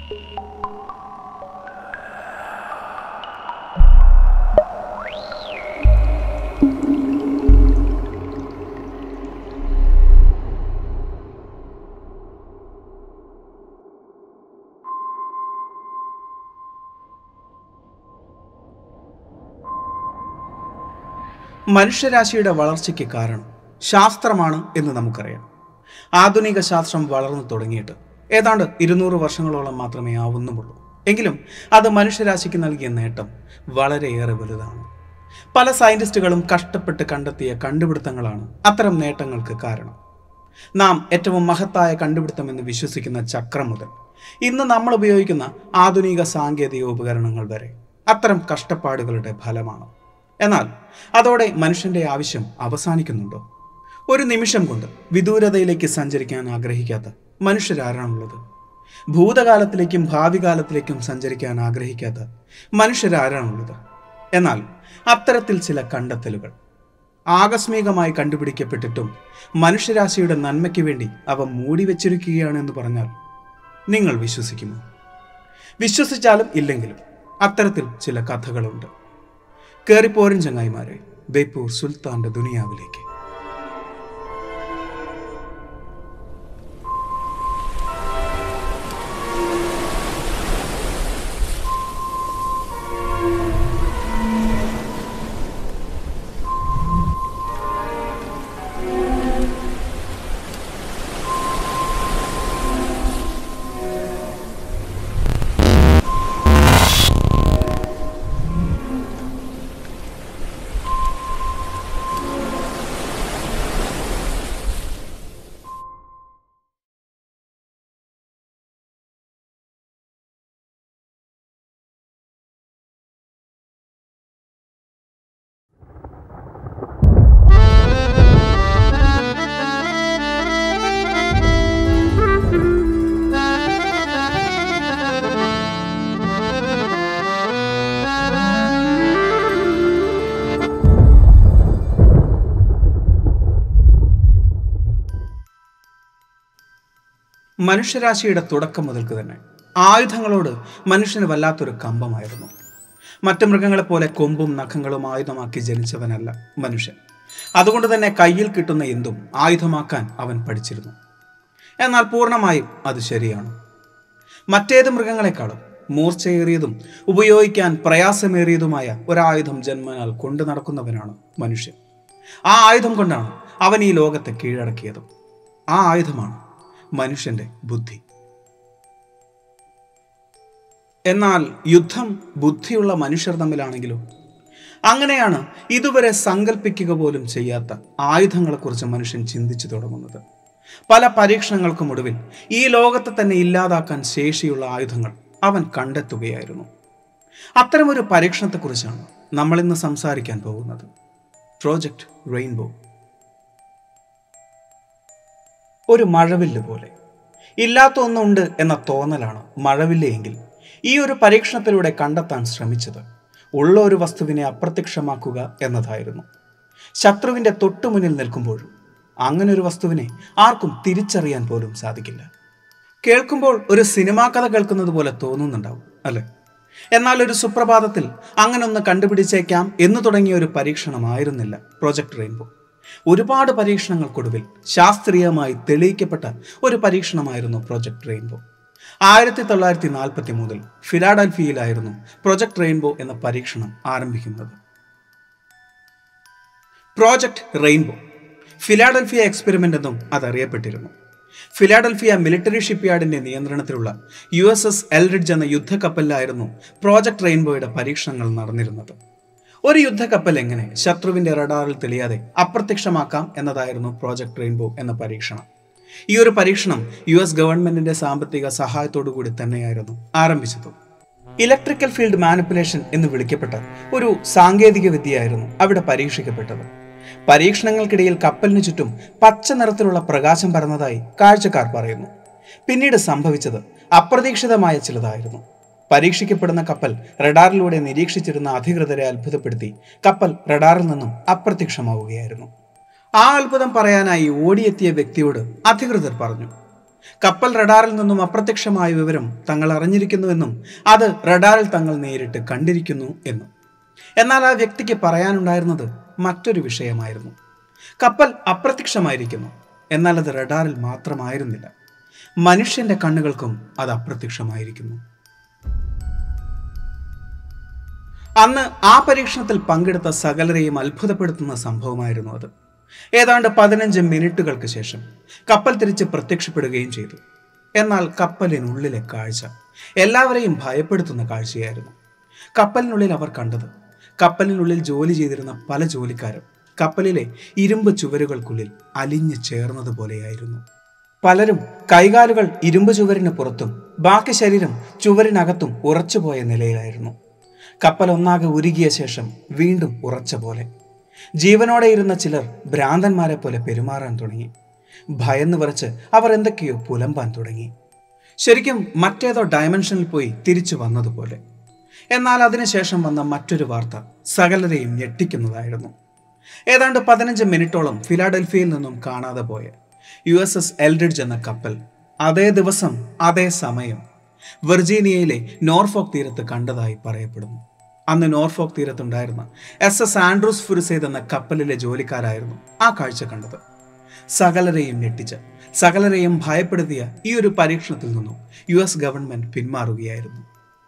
മനുഷ്യരാശിയുടെ വളർച്ചയ്ക്ക് കാരണം ശാസ്ത്രമാണ് എന്ന് നമുക്കറിയാം. ആധുനിക ശാസ്ത്രം വളർന്നു തുടങ്ങിയിട്ട് ഏതാണ്ട് 200 വർഷങ്ങളോളം മാത്രമേ ആവുന്നുള്ളൂ. എങ്കിലും അത് മനുഷ്യരാശിക്ക് നൽകിയ നേട്ടം വളരെയേറെ വലുതാണ്. പല സയന്റിസ്റ്റുകളും കഷ്ടപ്പെട്ട് കണ്ടെത്തിയ കണ്ടുപിടുത്തങ്ങളാണ് അത്തരം നേട്ടങ്ങൾക്ക് കാരണം. നാം ഏറ്റവും മഹത്തായ കണ്ടുപിടുത്തമെന്ന് വിശ്വസിക്കുന്ന ചക്രം മുതൽ ഇന്ന് നമ്മൾ ഉപയോഗിക്കുന്ന ആധുനിക സാങ്കേതിക ഉപകരണങ്ങൾ വരെ അത്തരം കഷ്ടപ്പാടുകളുടെ ഫലമാണ്. എന്നാൽ അതോടെ മനുഷ്യന്റെ ആവശ്യം അവസാനിക്കുന്നുണ്ടോ? ഒരു നിമിഷം കൊണ്ട് വിദൂരതയിലേക്ക് സഞ്ചരിക്കാൻ ആഗ്രഹിക്കാത്ത മനുഷ്യരാരാണുള്ളത്? ഭൂതകാലത്തിലേക്കും ഭാവി കാലത്തിലേക്കും സഞ്ചരിക്കാൻ ആഗ്രഹിക്കാത്ത മനുഷ്യരാരാണുള്ളത്? എന്നാൽ അത്തരത്തിൽ ചില കണ്ടെത്തലുകൾ ആകസ്മികമായി കണ്ടുപിടിക്കപ്പെട്ടിട്ടും മനുഷ്യരാശിയുടെ നന്മയ്ക്ക് വേണ്ടി അവ മൂടിവെച്ചിരിക്കുകയാണെന്ന് പറഞ്ഞാൽ നിങ്ങൾ വിശ്വസിക്കുമോ? വിശ്വസിച്ചാലും ഇല്ലെങ്കിലും അത്തരത്തിൽ ചില കഥകളുണ്ട്. കേറിപ്പോരൻ ചങ്ങായിമാരെ, ബേപ്പൂർ സുൽത്താന്റെ ദുനിയാവിലേക്ക്. മനുഷ്യരാശിയുടെ തുടക്കം മുതൽക്ക് തന്നെ ആയുധങ്ങളോട് മനുഷ്യന് വല്ലാത്തൊരു കമ്പമായിരുന്നു. മറ്റു മൃഗങ്ങളെപ്പോലെ കൊമ്പും നഖങ്ങളും ആയുധമാക്കി ജനിച്ചവനല്ല മനുഷ്യൻ. അതുകൊണ്ട് തന്നെ കയ്യിൽ കിട്ടുന്ന എന്തും ആയുധമാക്കാൻ അവൻ പഠിച്ചിരുന്നു. എന്നാൽ പൂർണ്ണമായും അത് ശരിയാണ്. മറ്റേത് മൃഗങ്ങളെക്കാളും മൂർച്ചയേറിയതും ഉപയോഗിക്കാൻ പ്രയാസമേറിയതുമായ ഒരായുധം ജന്മനാൽ കൊണ്ടു നടക്കുന്നവനാണ് മനുഷ്യൻ. ആ ആയുധം കൊണ്ടാണ് അവൻ ഈ ലോകത്തെ കീഴടക്കിയതും. ആ ആയുധമാണ് മനുഷ്യന്റെ ബുദ്ധി. എന്നാൽ യുദ്ധം ബുദ്ധിയുള്ള മനുഷ്യർ തമ്മിലാണെങ്കിലോ? അങ്ങനെയാണ് ഇതുവരെ സങ്കല്പിക്കുക പോലും ചെയ്യാത്ത ആയുധങ്ങളെക്കുറിച്ച് മനുഷ്യൻ ചിന്തിച്ചു തുടങ്ങുന്നത്. പല പരീക്ഷണങ്ങൾക്കും ഒടുവിൽ ഈ ലോകത്തെ തന്നെ ഇല്ലാതാക്കാൻ ശേഷിയുള്ള ആയുധങ്ങൾ അവൻ കണ്ടെത്തുകയായിരുന്നു. അത്തരമൊരു പരീക്ഷണത്തെക്കുറിച്ചാണ് നമ്മൾ ഇന്ന് സംസാരിക്കാൻ പോകുന്നത്. Project rainbow. ഒരു മഴവില്ല് പോലെ. ഇല്ലാത്ത ഒന്നുണ്ട് എന്ന തോന്നലാണ് മഴവില്ല് എങ്കിൽ ഈ ഒരു പരീക്ഷണത്തിലൂടെ കണ്ടെത്താൻ ശ്രമിച്ചത് ഉള്ള ഒരു വസ്തുവിനെ അപ്രത്യക്ഷമാക്കുക എന്നതായിരുന്നു. ശത്രുവിൻ്റെ തൊട്ടുമുന്നിൽ നിൽക്കുമ്പോഴും അങ്ങനെ ഒരു വസ്തുവിനെ ആർക്കും തിരിച്ചറിയാൻ പോലും സാധിക്കില്ല. കേൾക്കുമ്പോൾ ഒരു സിനിമാ കഥ കേൾക്കുന്നത് പോലെ തോന്നുന്നുണ്ടാവും അല്ലേ? എന്നാൽ ഒരു സുപ്രഭാതത്തിൽ അങ്ങനെ ഒന്ന് കണ്ടുപിടിച്ചേക്കാം എന്ന് തുടങ്ങിയ ഒരു പരീക്ഷണമായിരുന്നില്ല പ്രോജക്റ്റ് റെയിൻബോ. ഒരുപാട് പരീക്ഷണങ്ങൾക്കൊടുവിൽ ശാസ്ത്രീയമായി തെളിയിക്കപ്പെട്ട ഒരു പരീക്ഷണമായിരുന്നു പ്രോജക്റ്റ് റെയിൻബോ. 1943 ഫിലാഡൽഫിയയിലായിരുന്നു പ്രോജക്റ്റ് റെയിൻബോ എന്ന പരീക്ഷണം ആരംഭിക്കുന്നത്. പ്രോജക്റ്റ് റെയിൻബോ ഫിലാഡൽഫിയ എക്സ്പെരിമെന്റ് എന്നും അതറിയപ്പെട്ടിരുന്നു. ഫിലാഡൽഫിയ മിലിറ്ററി ഷിപ്പ്യാർഡിന്റെ നിയന്ത്രണത്തിലുള്ള USS എൽറിഡ്ജ് എന്ന യുദ്ധക്കപ്പലിലായിരുന്നു പ്രോജക്റ്റ് റെയിൻബോയുടെ പരീക്ഷണങ്ങൾ നടന്നിരുന്നത്. ഒരു യുദ്ധക്കപ്പൽ എങ്ങനെ ശത്രുവിന്റെ റഡാറിൽ തെളിയാതെ അപ്രത്യക്ഷമാക്കാം എന്നതായിരുന്നു പ്രോജക്റ്റ് റെയിൻബോ എന്ന പരീക്ഷണം. ഈ ഒരു പരീക്ഷണം US ഗവൺമെന്റിന്റെ സാമ്പത്തിക സഹായത്തോടു കൂടി തന്നെയായിരുന്നു ആരംഭിച്ചത്. ഇലക്ട്രിക്കൽ ഫീൽഡ് മാനിപ്പുലേഷൻ എന്ന് വിളിക്കപ്പെട്ട ഒരു സാങ്കേതിക വിദ്യയായിരുന്നു അവിടെ പരീക്ഷിക്കപ്പെട്ടത്. പരീക്ഷണങ്ങൾക്കിടയിൽ കപ്പലിനു ചുറ്റും പച്ച നിറത്തിലുള്ള പ്രകാശം പരന്നതായി കാഴ്ചക്കാർ പറയുന്നു. പിന്നീട് സംഭവിച്ചത് അപ്രതീക്ഷിതമായ ചിലതായിരുന്നു. പരീക്ഷിക്കപ്പെടുന്ന കപ്പൽ റഡാറിലൂടെ നിരീക്ഷിച്ചിരുന്ന അധികൃതരെ അത്ഭുതപ്പെടുത്തി കപ്പൽ റഡാറിൽ നിന്നും അപ്രത്യക്ഷമാവുകയായിരുന്നു. ആ അത്ഭുതം പറയാനായി ഓടിയെത്തിയ വ്യക്തിയോട് അധികൃതർ പറഞ്ഞു, കപ്പൽ റഡാറിൽ നിന്നും അപ്രത്യക്ഷമായ വിവരം തങ്ങൾ അറിഞ്ഞിരിക്കുന്നുവെന്നും അത് റഡാറിൽ തങ്ങൾ നേരിട്ട് കണ്ടിരിക്കുന്നു എന്നും. എന്നാൽ ആ വ്യക്തിക്ക് പറയാനുണ്ടായിരുന്നത് മറ്റൊരു വിഷയമായിരുന്നു. കപ്പൽ അപ്രത്യക്ഷമായിരിക്കുന്നു, എന്നാൽ അത് റഡാറിൽ മാത്രമായിരുന്നില്ല. മനുഷ്യന്റെ കണ്ണുകൾക്കും അത് അപ്രത്യക്ഷമായിരിക്കുന്നു. അന്ന് ആ പരീക്ഷണത്തിൽ പങ്കെടുത്ത സകലരെയും അത്ഭുതപ്പെടുത്തുന്ന സംഭവമായിരുന്നു അത്. ഏതാണ്ട് 15 മിനിറ്റുകൾക്ക് ശേഷം കപ്പൽ തിരിച്ച് പ്രത്യക്ഷപ്പെടുകയും ചെയ്തു. എന്നാൽ കപ്പലിനുള്ളിലെ കാഴ്ച എല്ലാവരെയും ഭയപ്പെടുത്തുന്ന കാഴ്ചയായിരുന്നു. കപ്പലിനുള്ളിൽ അവർ കണ്ടത്, കപ്പലിനുള്ളിൽ ജോലി ചെയ്തിരുന്ന പല ജോലിക്കാരും കപ്പലിലെ ഇരുമ്പ് ചുവരുകൾക്കുള്ളിൽ അലിഞ്ഞു ചേർന്നതുപോലെയായിരുന്നു. പലരും കൈകാലുകൾ ഇരുമ്പ് ചുവരിന് പുറത്തും ബാക്കി ശരീരം ചുവരിനകത്തും ഉറച്ചുപോയ നിലയിലായിരുന്നു. കപ്പൽ ഒന്നാകെ ഉരുകിയ ശേഷം വീണ്ടും ഉറച്ച പോലെ. ജീവനോടെ ഇരുന്ന ചിലർ ഭ്രാന്തന്മാരെ പോലെ പെരുമാറാൻ തുടങ്ങി. ഭയന്ന് വിറച്ച് അവർ എന്തൊക്കെയോ പുലമ്പാൻ തുടങ്ങി. ശരിക്കും മറ്റേതോ ഡയമെൻഷനിൽ പോയി തിരിച്ചു വന്നതുപോലെ. എന്നാൽ അതിനുശേഷം വന്ന മറ്റൊരു വാർത്ത സകലരെയും ഞെട്ടിക്കുന്നതായിരുന്നു. ഏതാണ്ട് 15 മിനിറ്റോളം ഫിലാഡൽഫിയയിൽ നിന്നും കാണാതെ പോയ USS എൽറിഡ്ജ് എന്ന കപ്പൽ അതേ ദിവസം അതേ സമയം വെർജീനിയയിലെ നോർഫോക്ക് തീരത്ത് കണ്ടതായി പറയപ്പെടുന്നു. അന്ന് നോർഫോക്ക് തീരത്തുണ്ടായിരുന്ന SS ആൻഡ്രൂസ് ഫുർസേദ് എന്ന കപ്പലിലെ ജോലിക്കാരായിരുന്നു ആ കാഴ്ച കണ്ടത്. സകലരെയും ഞെട്ടിച്ച, സകലരെയും ഭയപ്പെടുത്തിയ ഈ ഒരു പരീക്ഷണത്തിൽ നിന്നും US ഗവൺമെന്റ് പിന്മാറുകയായിരുന്നു.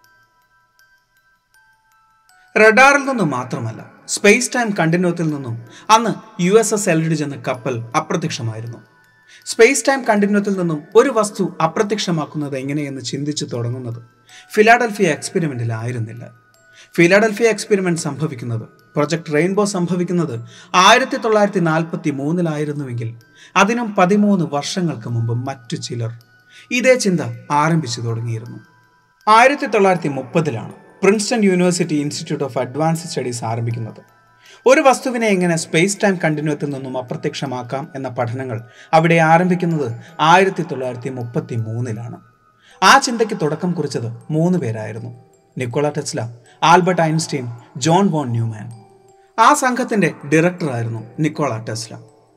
റഡാറിൽ നിന്നും മാത്രമല്ല, സ്പേസ് ടൈം കണ്ടിന്യൂത്തിൽ നിന്നും അന്ന് USS എൽറിഡ്ജ് എന്ന കപ്പൽ അപ്രത്യക്ഷമായിരുന്നു. സ്പേസ് ടൈം കണ്ടിന്യൂത്തിൽ നിന്നും ഒരു വസ്തു അപ്രത്യക്ഷമാക്കുന്നത് എങ്ങനെയെന്ന് ചിന്തിച്ചു തുടങ്ങുന്നത് ഫിലാഡൽഫിയ എക്സ്പെരിമെന്റിലായിരുന്നില്ല. ഫിലാഡൽഫിയ എക്സ്പെരിമെന്റ് സംഭവിക്കുന്നത്, പ്രൊജക്ട് റെയിൻബോ സംഭവിക്കുന്നത് 1943 അതിനും 13 വർഷങ്ങൾക്ക് മുമ്പ് മറ്റു ചിലർ ഇതേ ചിന്ത ആരംഭിച്ചു തുടങ്ങിയിരുന്നു. 1930 Princeton university institute of advanced studies ആരംഭിക്കുന്നത്. ഒരു വസ്തുവിനെ എങ്ങനെ സ്പേസ് ടൈം കണ്ടിന്യൂത്തിൽ നിന്നും അപ്രത്യക്ഷമാക്കാം എന്ന പഠനങ്ങൾ അവിടെ ആരംഭിക്കുന്നത് 1933. ആ ചിന്തയ്ക്ക് തുടക്കം കുറിച്ചത് 3 പേരായിരുന്നു: Nikola Tesla, Albert Einstein, John von Neumann. ആ സംഘത്തിന്റെ ഡയറക്ടറായിരുന്നു നിക്കോള ടെസ്ല.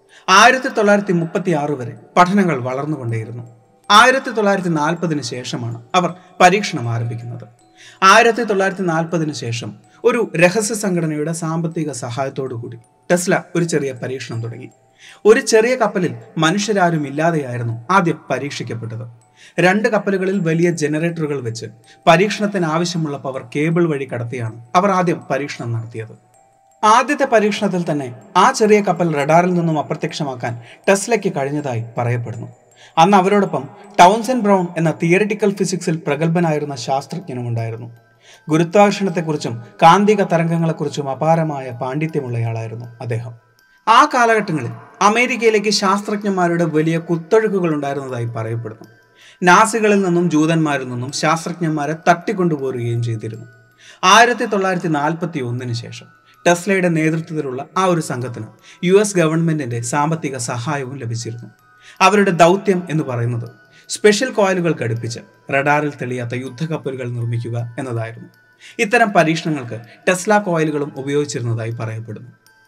1936 വരെ പഠനങ്ങൾ വളർന്നുകൊണ്ടേയിരുന്നു. 1940 ശേഷമാണ് അവർ പരീക്ഷണം ആരംഭിക്കുന്നത്. 1940 ശേഷം ഒരു രഹസ്യ സംഘടനയുടെ സാമ്പത്തിക സഹായത്തോടുകൂടി ടെസ്ല ഒരു ചെറിയ പരീക്ഷണം തുടങ്ങി. ഒരു ചെറിയ കപ്പലിൽ മനുഷ്യരാരും ഇല്ലാതെയായിരുന്നു ആദ്യം പരീക്ഷിക്കപ്പെട്ടത്. 2 കപ്പലുകളിൽ വലിയ ജനറേറ്ററുകൾ വെച്ച് പരീക്ഷണത്തിന് ആവശ്യമുള്ള പവർ കേബിൾ വഴി കടത്തിയാണ് അവർ ആദ്യം പരീക്ഷണം നടത്തിയത്. ആദ്യത്തെ പരീക്ഷണത്തിൽ തന്നെ ആ ചെറിയ കപ്പൽ റഡാറിൽ നിന്നും അപ്രത്യക്ഷമാക്കാൻ ടെസ്ലയ്ക്ക് കഴിഞ്ഞതായി പറയപ്പെടുന്നു. അന്ന് അവരോടൊപ്പം ടൗൺസൻ ബ്രൗൺ എന്ന തിയറിറ്റിക്കൽ ഫിസിക്സിൽ പ്രഗത്ഭനായിരുന്ന ശാസ്ത്രജ്ഞനും ഉണ്ടായിരുന്നു. ഗുരുത്വാകർഷണത്തെക്കുറിച്ചും കാന്തിക തരംഗങ്ങളെക്കുറിച്ചും അപാരമായ പാണ്ഡിത്യമുള്ളയാളായിരുന്നു അദ്ദേഹം. ആ കാലഘട്ടങ്ങളിൽ അമേരിക്കയിലേക്ക് ശാസ്ത്രജ്ഞന്മാരുടെ വലിയ കുത്തൊഴുക്കുകൾ ഉണ്ടായിരുന്നതായി പറയപ്പെടുന്നു. നാസികളിൽ നിന്നും ജൂതന്മാരിൽ നിന്നും ശാസ്ത്രജ്ഞന്മാരെ തട്ടിക്കൊണ്ടുപോരുകയും ചെയ്തിരുന്നു. 1941 ശേഷം ടെസ്ലയുടെ നേതൃത്വത്തിലുള്ള ആ ഒരു സംഘത്തിന് US ഗവൺമെന്റിന്റെ സാമ്പത്തിക സഹായവും ലഭിച്ചിരുന്നു. അവരുടെ ദൗത്യം എന്ന് പറയുന്നത് സ്പെഷ്യൽ കോയിലുകൾ ഘടിപ്പിച്ച് റഡാറിൽ തെളിയാത്ത യുദ്ധക്കപ്പലുകൾ നിർമ്മിക്കുക എന്നതായിരുന്നു. ഇത്തരം പരീക്ഷണങ്ങൾക്ക് ടെസ്ല കോയിലുകളും ഉപയോഗിച്ചിരുന്നതായി പറയപ്പെടുന്നു.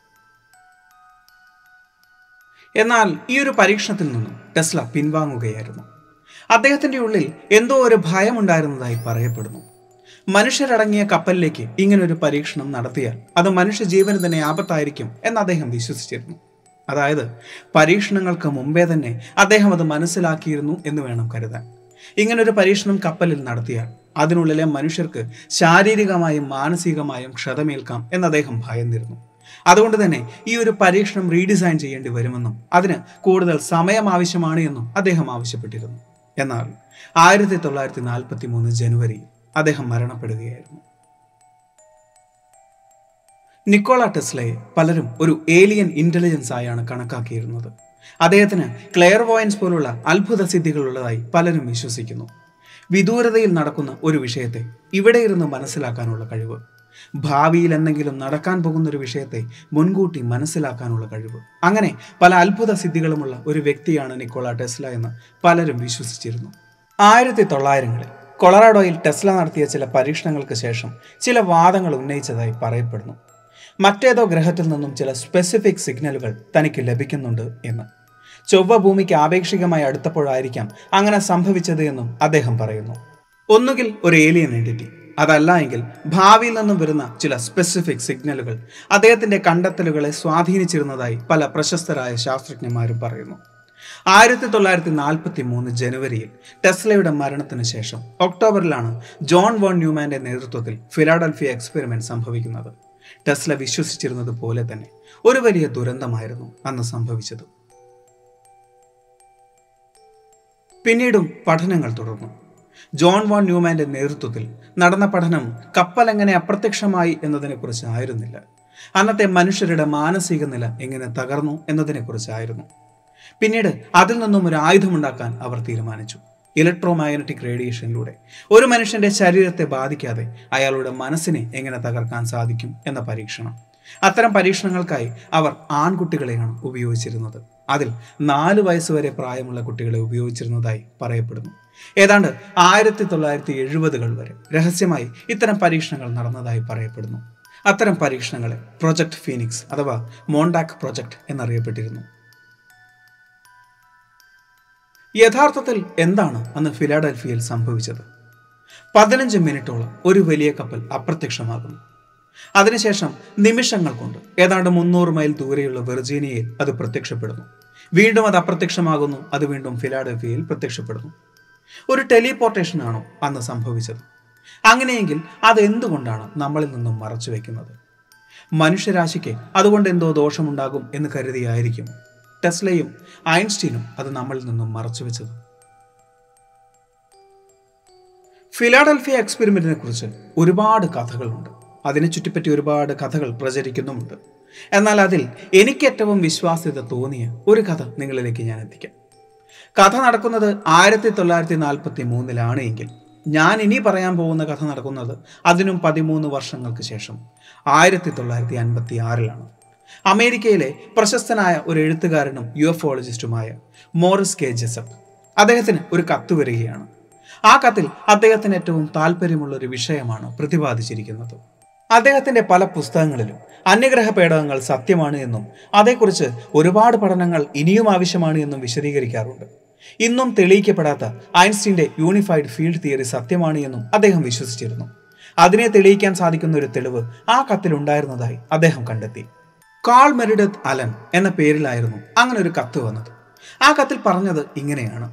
എന്നാൽ ഈ ഒരു പരീക്ഷണത്തിൽ നിന്നും ടെസ്ല പിൻവാങ്ങുകയായിരുന്നു. അദ്ദേഹത്തിന്റെ ഉള്ളിൽ എന്തോ ഒരു ഭയമുണ്ടായിരുന്നതായി പറയപ്പെടുന്നു. മനുഷ്യരടങ്ങിയ കപ്പലിലേക്ക് ഇങ്ങനൊരു പരീക്ഷണം നടത്തിയാൽ അത് മനുഷ്യ ജീവന് തന്നെ ആപത്തായിരിക്കും എന്ന് അദ്ദേഹം വിശ്വസിച്ചിരുന്നു. അതായത് പരീക്ഷണങ്ങൾക്ക് മുമ്പേ തന്നെ അദ്ദേഹം അത് മനസ്സിലാക്കിയിരുന്നു എന്ന് വേണം കരുതാൻ. ഇങ്ങനൊരു പരീക്ഷണം കപ്പലിൽ നടത്തിയാൽ അതിനുള്ളിലെ മനുഷ്യർക്ക് ശാരീരികമായും മാനസികമായും ക്ഷതമേൽക്കാം എന്ന് അദ്ദേഹം ഭയന്നിരുന്നു. അതുകൊണ്ട് തന്നെ ഈ ഒരു പരീക്ഷണം റീഡിസൈൻ ചെയ്യേണ്ടി വരുമെന്നും അതിന് കൂടുതൽ സമയം ആവശ്യമാണ് എന്നും അദ്ദേഹം ആവശ്യപ്പെട്ടിരുന്നു. എന്നാൽ 1943 ജനുവരിയിൽ അദ്ദേഹം മരണപ്പെടുകയായിരുന്നു. നിക്കോള ടെസ്ലയെ പലരും ഒരു ഏലിയൻ ഇന്റലിജൻസ് ആയാണ് കണക്കാക്കിയിരുന്നത്. അദ്ദേഹത്തിന് ക്ലെയർവോയൻസ് പോലുള്ള അത്ഭുത സിദ്ധികളുള്ളതായി പലരും വിശ്വസിക്കുന്നു. വിദൂരതയിൽ നടക്കുന്ന ഒരു വിഷയത്തെ ഇവിടെ ഇരുന്ന് മനസ്സിലാക്കാനുള്ള കഴിവ്, ഭാവിയിൽ എന്തെങ്കിലും നടക്കാൻ പോകുന്ന ഒരു വിഷയത്തെ മുൻകൂട്ടി മനസ്സിലാക്കാനുള്ള കഴിവ്, അങ്ങനെ പല അത്ഭുത സിദ്ധികളുമുള്ള ഒരു വ്യക്തിയാണ് നിക്കോള ടെസ്ല എന്ന് പലരും വിശ്വസിച്ചിരുന്നു. 1900-കളിൽ കൊളറാഡോയിൽ ടെസ്ല നടത്തിയ ചില പരീക്ഷണങ്ങൾക്ക് ശേഷം ചില വാദങ്ങൾ ഉന്നയിച്ചതായി പറയപ്പെടുന്നു. മറ്റേതോ ഗ്രഹത്തിൽ നിന്നും ചില സ്പെസിഫിക് സിഗ്നലുകൾ തനിക്ക് ലഭിക്കുന്നുണ്ട് എന്ന്. ചൊവ്വ ഭൂമിക്ക് ആപേക്ഷികമായി അടുത്തപ്പോഴായിരിക്കാം അങ്ങനെ സംഭവിച്ചത് എന്നും അദ്ദേഹം പറയുന്നു. ഒന്നുകിൽ ഒരു ഏലിയൻ എൻറ്റിറ്റി, അതല്ല എങ്കിൽ ഭാവിയിൽ നിന്നും വരുന്ന ചില സ്പെസിഫിക് സിഗ്നലുകൾ അദ്ദേഹത്തിന്റെ കണ്ടെത്തലുകളെ സ്വാധീനിച്ചിരുന്നതായി പല പ്രശസ്തരായ ശാസ്ത്രജ്ഞന്മാരും പറയുന്നു. 1943 ജനുവരിയിൽ ടെസ്ലയുടെ മരണത്തിന് ശേഷം ഒക്ടോബറിലാണ് ജോൺ വോൺ ന്യൂമാന്റെ നേതൃത്വത്തിൽ ഫിലാഡൽഫിയ എക്സ്പെരിമെന്റ് സംഭവിക്കുന്നത്. ടെസ്ല വിശ്വസിച്ചിരുന്നത് പോലെ തന്നെ ഒരു വലിയ ദുരന്തമായിരുന്നു അന്ന് സംഭവിച്ചത്. പിന്നീടും പഠനങ്ങൾ തുടർന്നു. ജോൺ വോൺ ന്യൂമാന്റെ നേതൃത്വത്തിൽ നടന്ന പഠനം കപ്പൽ എങ്ങനെ അപ്രത്യക്ഷമായി എന്നതിനെക്കുറിച്ച് ആയിരുന്നില്ല, അന്നത്തെ മനുഷ്യരുടെ മാനസിക നില എങ്ങനെ തകർന്നു എന്നതിനെക്കുറിച്ചായിരുന്നു. പിന്നീട് അതിൽ നിന്നും ഒരു ആയുധമുണ്ടാക്കാൻ അവർ തീരുമാനിച്ചു. ഇലക്ട്രോമാഗ്നറ്റിക് റേഡിയേഷനിലൂടെ ഒരു മനുഷ്യന്റെ ശരീരത്തെ ബാധിക്കാതെ അയാളുടെ മനസ്സിനെ എങ്ങനെ തകർക്കാൻ സാധിക്കും എന്ന പരീക്ഷണം. അത്തരം പരീക്ഷണങ്ങൾക്കായി അവർ ആൺകുട്ടികളെയാണ് ഉപയോഗിച്ചിരുന്നത്. അതിൽ 4 വയസ്സുവരെ പ്രായമുള്ള കുട്ടികളെ ഉപയോഗിച്ചിരുന്നതായി പറയപ്പെടുന്നു. ഏതാണ്ട് 1970-കൾ വരെ രഹസ്യമായി ഇത്തരം പരീക്ഷണങ്ങൾ നടന്നതായി പറയപ്പെടുന്നു. അത്തരം പരീക്ഷണങ്ങളെ പ്രൊജക്ട് ഫീനിക്സ് അഥവാ മോണ്ടാക് പ്രൊജക്ട് എന്നറിയപ്പെട്ടിരുന്നു. യഥാർത്ഥത്തിൽ എന്താണ് അന്ന് ഫിലാഡൽഫിയയിൽ സംഭവിച്ചത്? 15 മിനിറ്റോളം ഒരു വലിയ കപ്പൽ അപ്രത്യക്ഷമാകുന്നു. അതിനുശേഷം നിമിഷങ്ങൾ കൊണ്ട് ഏതാണ്ട് 300 മൈൽ ദൂരെയുള്ള വെർജീനിയയിൽ അത് പ്രത്യക്ഷപ്പെടുന്നു. വീണ്ടും അത് അപ്രത്യക്ഷമാകുന്നു. അത് വീണ്ടും ഫിലാഡൽഫിയയിൽ പ്രത്യക്ഷപ്പെടുന്നു. ഒരു ടെലിപോർട്ടേഷൻ ആണോ അന്ന് സംഭവിച്ചത്? അങ്ങനെയെങ്കിൽ അത് എന്തുകൊണ്ടാണ് നമ്മളിൽ നിന്നും മറച്ചു വെക്കുന്നത്? മനുഷ്യരാശിക്ക് അതുകൊണ്ട് എന്തോ ദോഷമുണ്ടാകും എന്ന് കരുതിയായിരിക്കും ടെസ്ലയും ഐൻസ്റ്റീനും അത് നമ്മളിൽ നിന്നും മറച്ചുവെച്ചത്. ഫിലാഡൽഫിയ എക്സ്പെരിമെന്റിനെ കുറിച്ച് ഒരുപാട് കഥകളുണ്ട്. അതിനെ ചുറ്റിപ്പറ്റി ഒരുപാട് കഥകൾ പ്രചരിക്കുന്നുമുണ്ട്. എന്നാൽ അതിൽ എനിക്ക് ഏറ്റവും വിശ്വാസ്യത തോന്നിയ ഒരു കഥ നിങ്ങളിലേക്ക് ഞാൻ എത്തിക്കാം. കഥ നടക്കുന്നത് 1943 എങ്കിൽ ഞാൻ ഇനി പറയാൻ പോകുന്ന കഥ നടക്കുന്നത് അതിനും 13 വർഷങ്ങൾക്ക് ശേഷം 1956 അമേരിക്കയിലെ പ്രശസ്തനായ ഒരു എഴുത്തുകാരനും യുഎഫോളജിസ്റ്റുമായ മോറിസ് കെ ജെസപ്പ് അദ്ദേഹത്തിന് ഒരു കത്ത് വരികയാണ്. ആ കത്തിൽ അദ്ദേഹത്തിന് ഏറ്റവും താല്പര്യമുള്ള ഒരു വിഷയമാണ് പ്രതിപാദിച്ചിരിക്കുന്നത്. അദ്ദേഹത്തിന്റെ പല പുസ്തകങ്ങളിലും അന്യഗ്രഹ പേടകങ്ങൾ സത്യമാണ് എന്നും അതേക്കുറിച്ച് ഒരുപാട് പഠനങ്ങൾ ഇനിയും ആവശ്യമാണ് എന്നും വിശദീകരിക്കാറുണ്ട്. ഇന്നും തെളിയിക്കപ്പെടാത്ത ഐൻസ്റ്റീന്റെ യൂണിഫൈഡ് ഫീൽഡ് തിയറി സത്യമാണ് എന്നും അദ്ദേഹം വിശ്വസിച്ചിരുന്നു. അതിനെ തെളിയിക്കാൻ സാധിക്കുന്ന ഒരു തെളിവ് ആ കത്തിൽ ഉണ്ടായിരുന്നതായി അദ്ദേഹം കണ്ടെത്തി. കാൾ മെറിഡത്ത് അലൻ എന്ന പേരിലായിരുന്നു അങ്ങനെ ഒരു കത്ത് വന്നത്. ആ കത്തിൽ പറഞ്ഞത് ഇങ്ങനെയാണ്: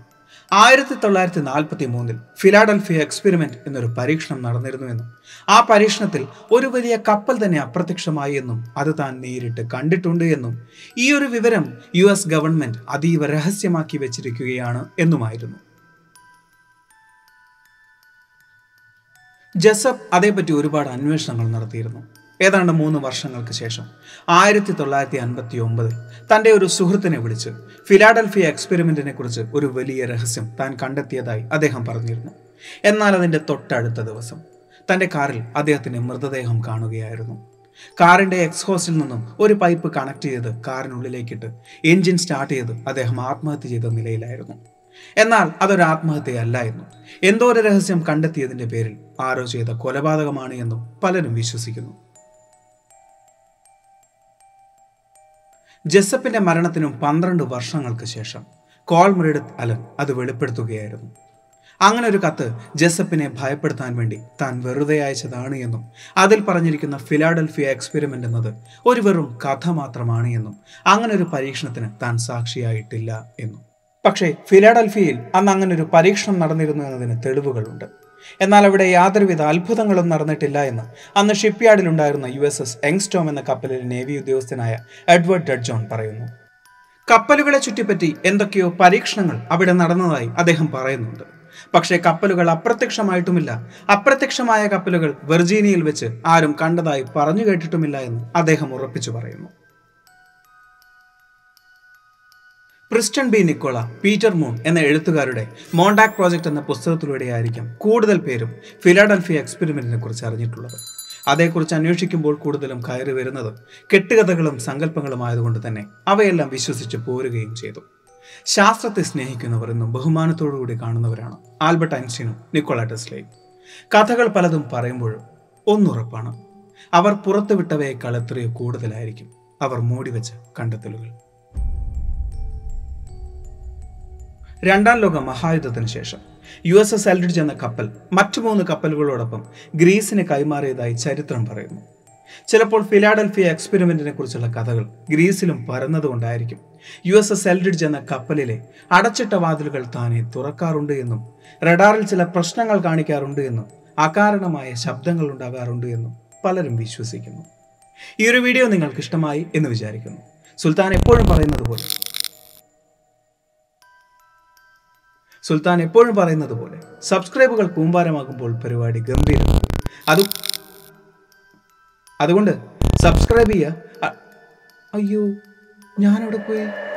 1943 ഫിലാഡൽഫിയ എക്സ്പെരിമെന്റ് എന്നൊരു പരീക്ഷണം നടന്നിരുന്നുവെന്നും ആ പരീക്ഷണത്തിൽ ഒരു വലിയ കപ്പൽ തന്നെ അപ്രത്യക്ഷമായി എന്നും അത് താൻ നേരിട്ട് കണ്ടിട്ടുണ്ട് എന്നും ഈ ഒരു വിവരം US ഗവൺമെന്റ് അതീവ രഹസ്യമാക്കി വെച്ചിരിക്കുകയാണ് എന്നുമായിരുന്നു. ജെസപ്പ് അതേപറ്റി ഒരുപാട് അന്വേഷണങ്ങൾ നടത്തിയിരുന്നു. ഏതാണ്ട് 3 വർഷങ്ങൾക്ക് ശേഷം 1959 തൻ്റെ ഒരു സുഹൃത്തിനെ വിളിച്ച് ഫിലാഡൽഫിയ എക്സ്പെരിമെന്റിനെ കുറിച്ച് ഒരു വലിയ രഹസ്യം താൻ കണ്ടെത്തിയതായി അദ്ദേഹം പറഞ്ഞിരുന്നു. എന്നാൽ അതിൻ്റെ തൊട്ടടുത്ത ദിവസം തൻ്റെ കാറിൽ അദ്ദേഹത്തിൻ്റെ മൃതദേഹം കാണുകയായിരുന്നു. കാറിൻ്റെ എക്സ്ഹോസ്റ്റിൽ നിന്നും ഒരു പൈപ്പ് കണക്ട് ചെയ്ത് കാറിനുള്ളിലേക്കിട്ട് എൻജിൻ സ്റ്റാർട്ട് ചെയ്ത് അദ്ദേഹം ആത്മഹത്യ ചെയ്ത നിലയിലായിരുന്നു. എന്നാൽ അതൊരു ആത്മഹത്യയല്ലായിരുന്നു. എന്തോ ഒരു രഹസ്യം കണ്ടെത്തിയതിൻ്റെ പേരിൽ ആരോ ചെയ്ത കൊലപാതകമാണ് എന്നും പലരും വിശ്വസിക്കുന്നു. ജെസപ്പിന്റെ മരണത്തിനും 12 വർഷങ്ങൾക്ക് ശേഷം കാൾ മെറിഡത്ത് അലൻ അത് വെളിപ്പെടുത്തുകയായിരുന്നു. അങ്ങനെ ഒരു കത്ത് ജെസപ്പിനെ ഭയപ്പെടുത്താൻ വേണ്ടി താൻ വെറുതെ അയച്ചതാണ് എന്നും അതിൽ പറഞ്ഞിരിക്കുന്ന ഫിലാഡൽഫിയ എക്സ്പെരിമെന്റ് എന്നത് ഒരു വെറും കഥ മാത്രമാണ് എന്നും അങ്ങനെ ഒരു പരീക്ഷണത്തിന് താൻ സാക്ഷിയായിട്ടില്ല എന്നും. പക്ഷേ ഫിലാഡൽഫിയയിൽ അന്ന് അങ്ങനെ ഒരു പരീക്ഷണം നടന്നിരുന്നു എന്നതിന് തെളിവുകളുണ്ട്. എന്നാൽ അവിടെ യാതൊരുവിധ അത്ഭുതങ്ങളും നടന്നിട്ടില്ല എന്ന് അന്ന് ഷിപ്പ്യാർഡിലുണ്ടായിരുന്ന USS എയിൻസ്റ്റോം എന്ന കപ്പലിലെ നേവി ഉദ്യോഗസ്ഥനായ എഡ്വേർഡ് ഡഡ്ജോൺ പറയുന്നു. കപ്പലുകളെ ചുറ്റിപ്പറ്റി എന്തൊക്കെയോ പരീക്ഷണങ്ങൾ അവിടെ നടന്നതായി അദ്ദേഹം പറയുന്നുണ്ട്. പക്ഷേ കപ്പലുകൾ അപ്രത്യക്ഷമായിട്ടുമില്ല. അപ്രത്യക്ഷമായ കപ്പലുകൾ വെർജീനിയയിൽ വെച്ച് ആരും കണ്ടതായി പറഞ്ഞു കേട്ടിട്ടുമില്ല എന്ന് അദ്ദേഹം ഉറപ്പിച്ചു പറയുന്നു. Preston B Nichols, Peter Moon എന്ന എഴുത്തുകാരുടെ മോണ്ടാക് പ്രോജക്റ്റ് എന്ന പുസ്തകത്തിലൂടെയായിരിക്കും കൂടുതൽ പേരും ഫിലാഡൽഫിയ എക്സ്പെരിമെന്റിനെ കുറിച്ച് അറിഞ്ഞിട്ടുള്ളത്. അതേക്കുറിച്ച് അന്വേഷിക്കുമ്പോൾ കൂടുതലും കയറി വരുന്നത് കെട്ടുകഥകളും സങ്കല്പങ്ങളും ആയതുകൊണ്ട് തന്നെ അവയെല്ലാം വിശ്വസിച്ച് പോരുകയും ചെയ്തു. ശാസ്ത്രത്തെ സ്നേഹിക്കുന്നവർ എന്നും ബഹുമാനത്തോടുകൂടി കാണുന്നവരാണ് ആൽബർട്ട് ഐൻസ്റ്റീനും നിക്കോള ടെസ്ലയും. കഥകൾ പലതും പറയുമ്പോഴും ഒന്നുറപ്പാണ്, അവർ പുറത്തുവിട്ടവയേക്കാൾ എത്രയോ കൂടുതലായിരിക്കും അവർ മൂടിവെച്ച കണ്ടെത്തലുകൾ. രണ്ടാം ലോക മഹായുദ്ധത്തിന് ശേഷം USS എൽറിഡ്ജ് എന്ന കപ്പൽ മറ്റു 3 കപ്പലുകളോടൊപ്പം ഗ്രീസിന് കൈമാറിയതായി ചരിത്രം പറയുന്നു. ചിലപ്പോൾ ഫിലാഡൽഫിയ എക്സ്പെരിമെന്റിനെ കുറിച്ചുള്ള കഥകൾ ഗ്രീസിലും പരന്നതുകൊണ്ടായിരിക്കും USS എൽറിഡ്ജ് എന്ന കപ്പലിലെ അടച്ചിട്ട വാതിലുകൾ താനെ തുറക്കാറുണ്ട് എന്നും റഡാറിൽ ചില പ്രശ്നങ്ങൾ കാണിക്കാറുണ്ട് എന്നും അകാരണമായ ശബ്ദങ്ങൾ ഉണ്ടാകാറുണ്ട് എന്നും പലരും വിശ്വസിക്കുന്നു. ഈ ഒരു വീഡിയോ നിങ്ങൾക്ക് ഇഷ്ടമായി എന്ന് വിചാരിക്കുന്നു. സുൽത്താൻ എപ്പോഴും പറയുന്നത് പോലെ സബ്സ്ക്രൈബുകൾ കൂമ്പാരമാകുമ്പോൾ പരിപാടി ഗംഭീരമാണ്. അതുകൊണ്ട് സബ്സ്ക്രൈബ് ചെയ്യുക. അയ്യോ, ഞാനവിടെ പോയി